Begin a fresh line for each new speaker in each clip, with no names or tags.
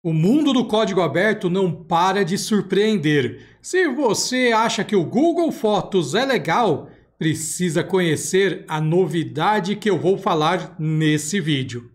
O mundo do código aberto não para de surpreender. Se você acha que o Google Fotos é legal, precisa conhecer a novidade que eu vou falar nesse vídeo.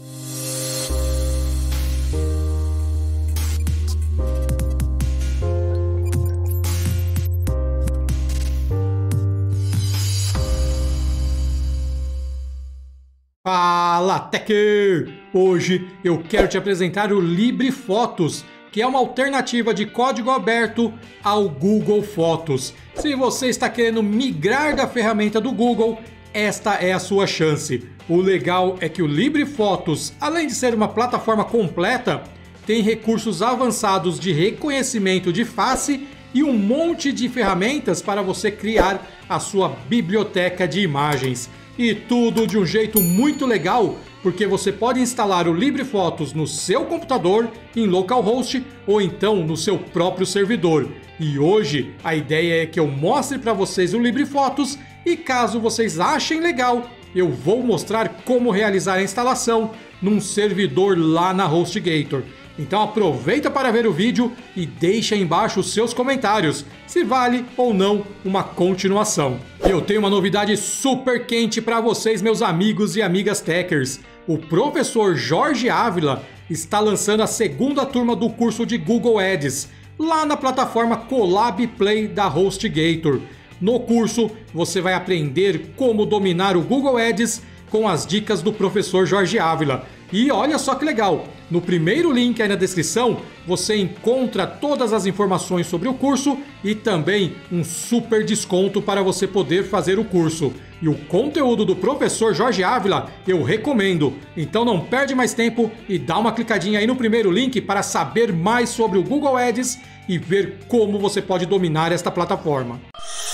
Fala, Techer! Hoje eu quero te apresentar o LibreFotos, que é uma alternativa de código aberto ao Google Fotos. Se você está querendo migrar da ferramenta do Google, esta é a sua chance. O legal é que o LibreFotos, além de ser uma plataforma completa, tem recursos avançados de reconhecimento de face e um monte de ferramentas para você criar a sua biblioteca de imagens. E tudo de um jeito muito legal, porque você pode instalar o LibreFotos no seu computador, em localhost ou então no seu próprio servidor. E hoje a ideia é que eu mostre para vocês o LibreFotos e caso vocês achem legal, eu vou mostrar como realizar a instalação num servidor lá na HostGator. Então aproveita para ver o vídeo e deixa aí embaixo os seus comentários, se vale ou não uma continuação. Eu tenho uma novidade super quente para vocês, meus amigos e amigas Techers. O professor Jorge Ávila está lançando a segunda turma do curso de Google Ads, lá na plataforma Colab Play da HostGator. No curso, você vai aprender como dominar o Google Ads com as dicas do professor Jorge Ávila. E olha só que legal, no primeiro link aí na descrição você encontra todas as informações sobre o curso e também um super desconto para você poder fazer o curso. E o conteúdo do professor Jorge Ávila eu recomendo, então não perde mais tempo e dá uma clicadinha aí no primeiro link para saber mais sobre o Google Ads e ver como você pode dominar esta plataforma.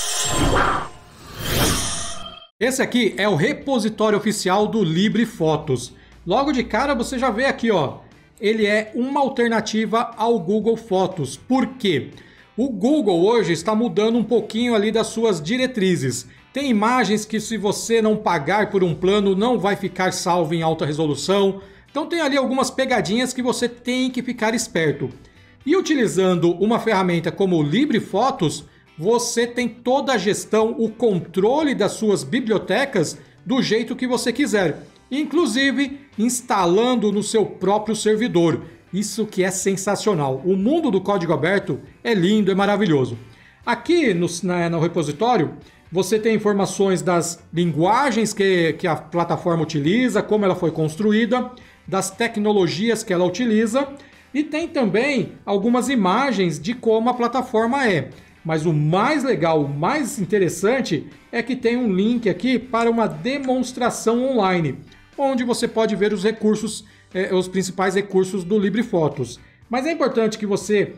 Esse aqui é o repositório oficial do LibreFotos. Logo de cara você já vê aqui, ó, ele é uma alternativa ao Google Fotos. Por quê? O Google hoje está mudando um pouquinho ali das suas diretrizes. Tem imagens que se você não pagar por um plano não vai ficar salvo em alta resolução. Então tem ali algumas pegadinhas que você tem que ficar esperto. E utilizando uma ferramenta como o LibreFotos, você tem toda a gestão, o controle das suas bibliotecas do jeito que você quiser. Inclusive instalando no seu próprio servidor. Isso que é sensacional. O mundo do código aberto é lindo, é maravilhoso. Aqui no repositório você tem informações das linguagens que a plataforma utiliza, como ela foi construída, das tecnologias que ela utiliza e tem também algumas imagens de como a plataforma é. Mas o mais legal, o mais interessante é que tem um link aqui para uma demonstração online, onde você pode ver os recursos, os principais recursos do LibreFotos. Mas é importante que você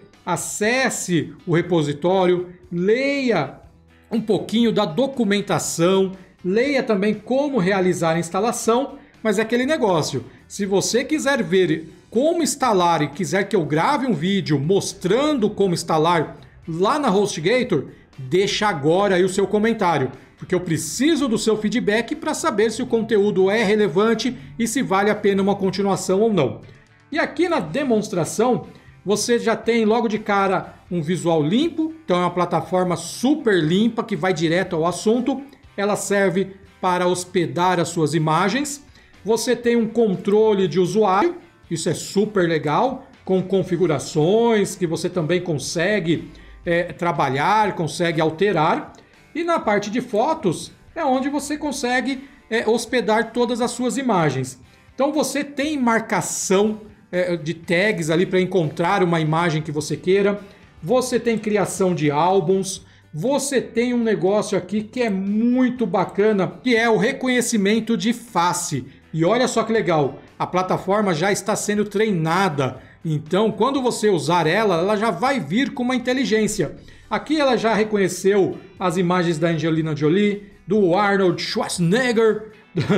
acesse o repositório, leia um pouquinho da documentação, leia também como realizar a instalação, mas é aquele negócio, se você quiser ver como instalar e quiser que eu grave um vídeo mostrando como instalar lá na HostGator, deixa agora aí o seu comentário, porque eu preciso do seu feedback para saber se o conteúdo é relevante e se vale a pena uma continuação ou não. E aqui na demonstração, você já tem logo de cara um visual limpo, então é uma plataforma super limpa que vai direto ao assunto, ela serve para hospedar as suas imagens, você tem um controle de usuário, isso é super legal, com configurações que você também consegue trabalhar, consegue alterar. E na parte de fotos é onde você consegue hospedar todas as suas imagens. Então você tem marcação de tags ali para encontrar uma imagem que você queira. Você tem criação de álbuns. Você tem um negócio aqui que é muito bacana, que é o reconhecimento de face. E olha só que legal, a plataforma já está sendo treinada. Então, quando você usar ela já vai vir com uma inteligência. Aqui ela já reconheceu as imagens da Angelina Jolie, do Arnold Schwarzenegger,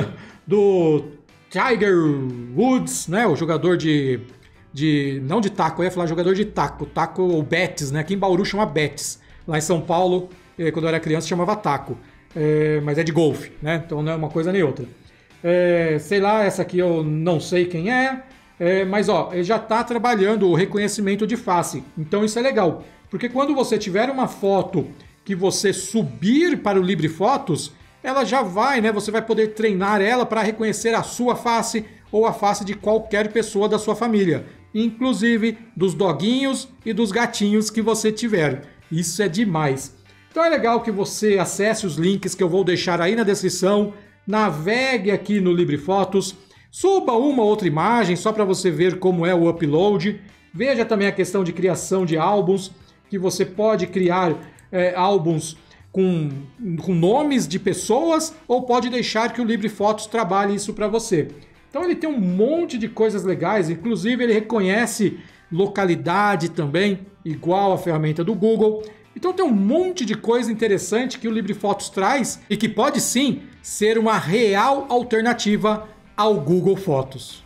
do Tiger Woods, né? O jogador não de taco, eu ia falar jogador de taco, ou Betis, né? Aqui em Bauru chama Betis. Lá em São Paulo, quando eu era criança, chamava taco. Mas é de golfe, né? Então não é uma coisa nem outra. Sei lá, essa aqui eu não sei quem é. Mas ó, ele já está trabalhando o reconhecimento de face. Então isso é legal. Porque quando você tiver uma foto que você subir para o Libre Fotos, ela já vai, né? Você vai poder treinar ela para reconhecer a sua face ou a face de qualquer pessoa da sua família, inclusive dos doguinhos e dos gatinhos que você tiver. Isso é demais. Então é legal que você acesse os links que eu vou deixar aí na descrição, navegue aqui no Libre Fotos, suba uma ou outra imagem só para você ver como é o upload, veja também a questão de criação de álbuns, que você pode criar álbuns com nomes de pessoas ou pode deixar que o Libre Fotos trabalhe isso para você. Então ele tem um monte de coisas legais, inclusive ele reconhece localidade também, igual a ferramenta do Google. Então tem um monte de coisa interessante que o Libre Fotos traz e que pode sim ser uma real alternativa ao Google Fotos.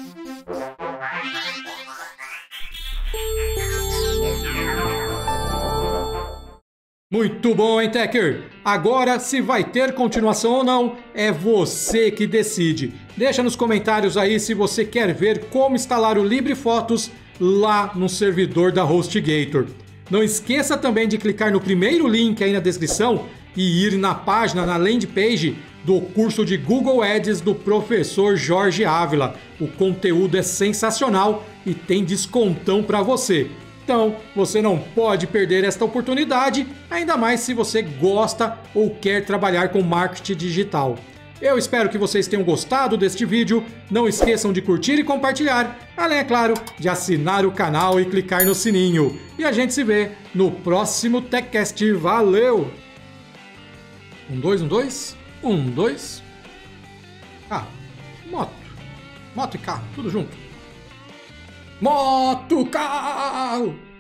Muito bom, hein, Techer? Agora, se vai ter continuação ou não, é você que decide. Deixa nos comentários aí se você quer ver como instalar o Libre Fotos lá no servidor da HostGator. Não esqueça também de clicar no primeiro link aí na descrição e ir na página, na landing page do curso de Google Ads do professor Jorge Ávila. O conteúdo é sensacional e tem descontão para você. Então, você não pode perder esta oportunidade, ainda mais se você gosta ou quer trabalhar com marketing digital. Eu espero que vocês tenham gostado deste vídeo. Não esqueçam de curtir e compartilhar, além, é claro, de assinar o canal e clicar no sininho. E a gente se vê no próximo TechCast. Valeu! 1, 2, 1, 2. 1, 2. Carro. Moto. Moto e carro, tudo junto. Moto, carro!